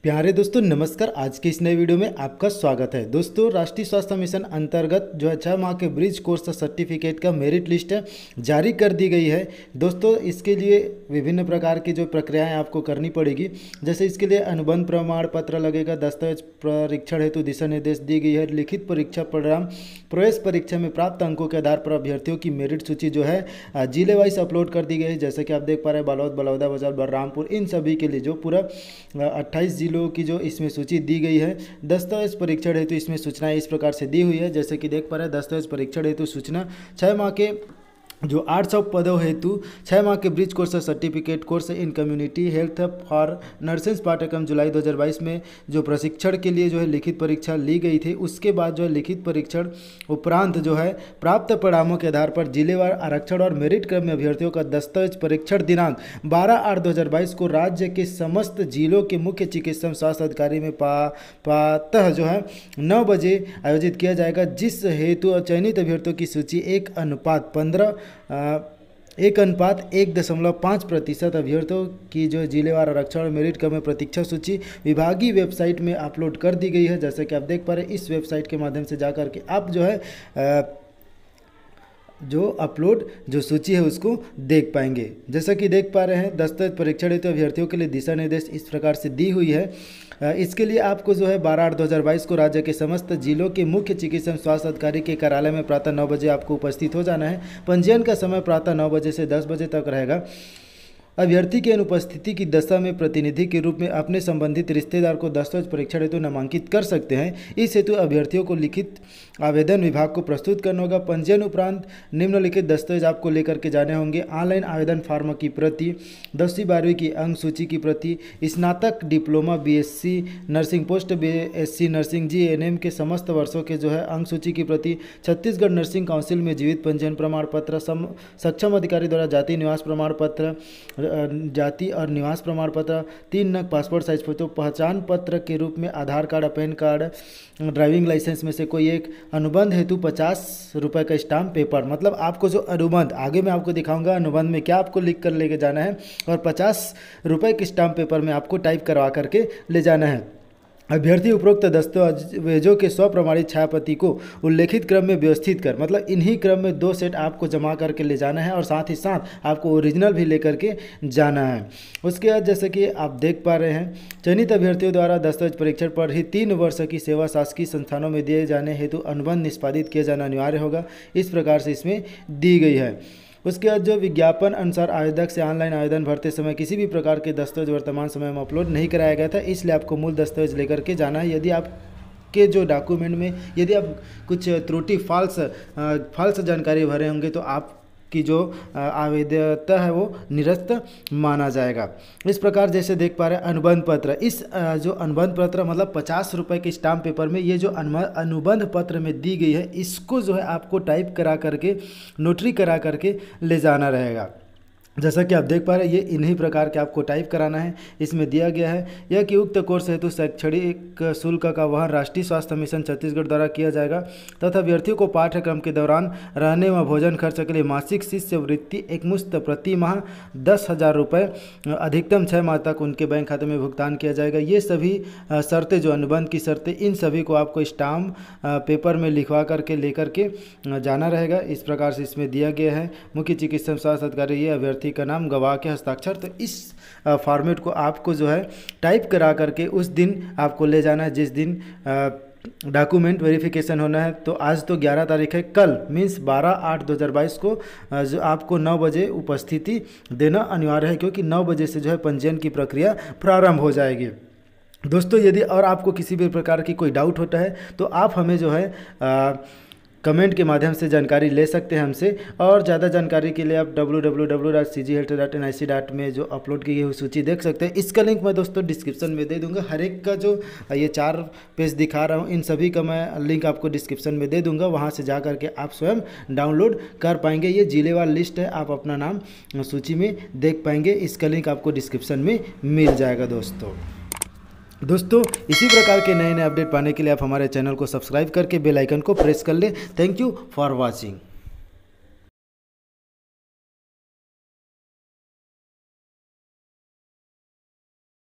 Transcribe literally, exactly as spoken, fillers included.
प्यारे दोस्तों नमस्कार। आज के इस नए वीडियो में आपका स्वागत है। दोस्तों राष्ट्रीय स्वास्थ्य मिशन अंतर्गत जो है छः माह के ब्रिज कोर्स सर्टिफिकेट का मेरिट लिस्ट जारी कर दी गई है। दोस्तों इसके लिए विभिन्न प्रकार की जो प्रक्रियाएं आपको करनी पड़ेगी, जैसे इसके लिए अनुबंध प्रमाण पत्र लगेगा, दस्तावेज परीक्षण हेतु दिशा निर्देश दी गई है, लिखित परीक्षा परिणाम, प्रवेश परीक्षा में प्राप्त अंकों के आधार पर अभ्यर्थियों की मेरिट सूची जो है जिले वाइज अपलोड कर दी गई है। जैसे कि आप देख पा रहे हैं बालोद, बलौदाबाजार, बलरामपुर, इन सभी के लिए जो पूरा अट्ठाईस जिलों की जो इसमें सूची दी गई है। दस्तावेज परीक्षण हेतु इसमें सूचनाएं इस प्रकार से दी हुई है, जैसे कि देख पा रहे हैं दस्तावेज परीक्षण हेतु सूचना छः माह के जो आठ सौ पदों हेतु छः माह के bridge course certificate course in community health for nurses पाठ्यक्रम जुलाई दो हज़ार बाईस में जो प्रशिक्षण के लिए जो है लिखित परीक्षा ली गई थी, उसके बाद जो है लिखित परीक्षण उपरांत जो है प्राप्त परिणामों के आधार पर जिलेवार आरक्षण और मेरिट क्रम में अभ्यर्थियों का दस्तावेज परीक्षण दिनांक बारह आठ दो हज़ार बाईस को राज्य के समस्त जिलों के मुख्य चिकित्सा स्वास्थ्य अधिकारी में पा प्रातः जो है नौ बजे आयोजित किया जाएगा, जिस हेतु चयनित अभ्यर्थियों की सूची एक अनुपात पंद्रह एक अनुपात एक दशमलव पाँच प्रतिशत अभ्यर्थियों की जो जिलेवार आरक्षण और मेरिट क्रम में प्रतीक्षा सूची विभागीय वेबसाइट में अपलोड कर दी गई है। जैसे कि आप देख पा रहे हैं, इस वेबसाइट के माध्यम से जाकर के आप जो है आ, जो अपलोड जो सूची है उसको देख पाएंगे। जैसा कि देख पा रहे हैं दस्तावेज परीक्षण हेतु अभ्यर्थियों के लिए दिशा निर्देश इस प्रकार से दी हुई है। इसके लिए आपको जो है बारह आठ दो हज़ार बाईस को राज्य के समस्त जिलों के मुख्य चिकित्सा स्वास्थ्य अधिकारी के कार्यालय में प्रातः नौ बजे आपको उपस्थित हो जाना है। पंजीयन का समय प्रातः नौ बजे से दस बजे तक रहेगा। अभ्यर्थी की अनुपस्थिति की दशा में प्रतिनिधि के रूप में अपने संबंधित रिश्तेदार को दस्तावेज परीक्षण हेतु नामांकित कर सकते हैं। इस हेतु अभ्यर्थियों को लिखित आवेदन विभाग को प्रस्तुत करना होगा। पंजीयन उपरांत निम्नलिखित दस्तावेज आपको लेकर के जाने होंगे: ऑनलाइन आवेदन फार्म की प्रति, दसवीं बारहवीं की अंक सूची की प्रति, स्नातक diploma BSc nursing, post BSc nursing, GNM के समस्त वर्षों के जो है अंक सूची की प्रति, छत्तीसगढ़ नर्सिंग काउंसिल में जीवित पंजीयन प्रमाण पत्र, सक्षम अधिकारी द्वारा जाति निवास प्रमाण पत्र, जाति और निवास प्रमाण पत्र, तीन नग पासपोर्ट साइज फोटो, पहचान पत्र के रूप में Aadhaar card, PAN card, driving licence में से कोई एक, अनुबंध हेतु पचास रुपए का स्टाम्प पेपर। मतलब आपको जो अनुबंध, आगे मैं आपको दिखाऊंगा अनुबंध में क्या आपको लिख कर लेके जाना है, और पचास रुपए के स्टाम्प पेपर में आपको टाइप करवा करके ले जाना है। अभ्यर्थी उपरोक्त दस्तावेजों के स्वप्रमाणित छायाप्रति को उल्लेखित क्रम में व्यवस्थित कर, मतलब इन्हीं क्रम में दो सेट आपको जमा करके ले जाना है, और साथ ही साथ आपको ओरिजिनल भी लेकर के जाना है। उसके बाद जैसे कि आप देख पा रहे हैं, चयनित अभ्यर्थियों द्वारा दस्तावेज परीक्षण पर ही तीन वर्ष की सेवा शासकीय संस्थानों में दिए जाने हेतु अनुबंध निष्पादित किया जाना अनिवार्य होगा। इस प्रकार से इसमें दी गई है। उसके बाद जो विज्ञापन अनुसार आवेदक से ऑनलाइन आवेदन भरते समय किसी भी प्रकार के दस्तावेज वर्तमान समय में अपलोड नहीं कराया गया था, इसलिए आपको मूल दस्तावेज लेकर के जाना है। यदि आप के जो डॉक्यूमेंट में यदि आप कुछ त्रुटि फॉल्स फॉल्स जानकारी भरे होंगे तो आप की जो आवेदकता है वो निरस्त माना जाएगा। इस प्रकार जैसे देख पा रहे हैं अनुबंध पत्र, इस जो अनुबंध पत्र मतलब पचास रुपए के स्टाम्प पेपर में ये जो अनुबंध पत्र में दी गई है, इसको जो है आपको टाइप करा करके नोटरी करा करके ले जाना रहेगा। जैसा कि आप देख पा रहे हैं, ये इन्हीं प्रकार के आपको टाइप कराना है। इसमें दिया गया है यह कि उक्त कोर्स हेतु शैक्षणिक शुल्क का वहन राष्ट्रीय स्वास्थ्य मिशन छत्तीसगढ़ द्वारा किया जाएगा तथा अभ्यर्थियों को पाठ्यक्रम के दौरान रहने व भोजन खर्च के लिए मासिक शिष्यवृत्ति एकमुश्त प्रति माह दस हज़ार रुपये अधिकतम छः माह तक उनके बैंक खाते में भुगतान किया जाएगा। ये सभी शर्तें जो अनुबंध की शर्तें, इन सभी को आपको स्टाम्प पेपर में लिखवा करके लेकर के जाना रहेगा। इस प्रकार से इसमें दिया गया है। मुख्य चिकित्सा स्वास्थ्य अधिकारी ये अभ्यर्थी का नाम, गवाह के हस्ताक्षर। तो इस फॉर्मेट को आपको जो है टाइप करा करके उस दिन आपको ले जाना है जिस दिन डॉक्यूमेंट वेरिफिकेशन होना है। तो आज तो ग्यारह तारीख है, कल मीन्स बारह आठ दो हज़ार बाईस को जो आपको नौ बजे उपस्थिति देना अनिवार्य है, क्योंकि नौ बजे से जो है पंजीयन की प्रक्रिया प्रारंभ हो जाएगी। दोस्तों यदि और आपको किसी भी प्रकार की कोई डाउट होता है तो आप हमें जो है आ, कमेंट के माध्यम से जानकारी ले सकते हैं हमसे, और ज़्यादा जानकारी के लिए आप W W W dot C G health dot N I C dot में जो अपलोड की हुई सूची देख सकते हैं। इसका लिंक मैं दोस्तों डिस्क्रिप्शन में दे दूंगा। हर एक का जो ये चार पेज दिखा रहा हूँ, इन सभी का मैं लिंक आपको डिस्क्रिप्शन में दे दूंगा, वहाँ से जा करके आप स्वयं डाउनलोड कर पाएंगे। ये जिलेवार लिस्ट है, आप अपना नाम सूची में देख पाएंगे। इसका लिंक आपको डिस्क्रिप्शन में मिल जाएगा। दोस्तों दोस्तों इसी प्रकार के नए नए अपडेट पाने के लिए आप हमारे चैनल को सब्सक्राइब करके बेल आइकन को प्रेस कर लें। Thank you for watching.